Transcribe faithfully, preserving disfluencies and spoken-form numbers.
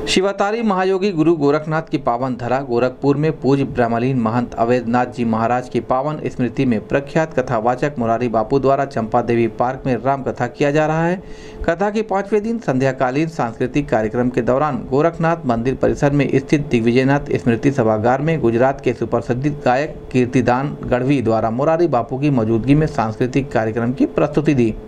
शिवातारी महायोगी गुरु गोरखनाथ की पावन धरा गोरखपुर में पूज्य ब्रह्मलीन महंत अवैधनाथ जी महाराज की पावन स्मृति में प्रख्यात कथावाचक मुरारी बापू द्वारा चंपा देवी पार्क में राम कथा किया जा रहा है। कथा के पांचवें दिन संध्याकालीन सांस्कृतिक कार्यक्रम के दौरान गोरखनाथ मंदिर परिसर में स्थित दिग्विजयनाथ स्मृति सभागार में गुजरात के सुप्रसिद्ध गायक कीर्तिदान गढ़वी द्वारा मुरारी बापू की मौजूदगी में सांस्कृतिक कार्यक्रम की प्रस्तुति दी।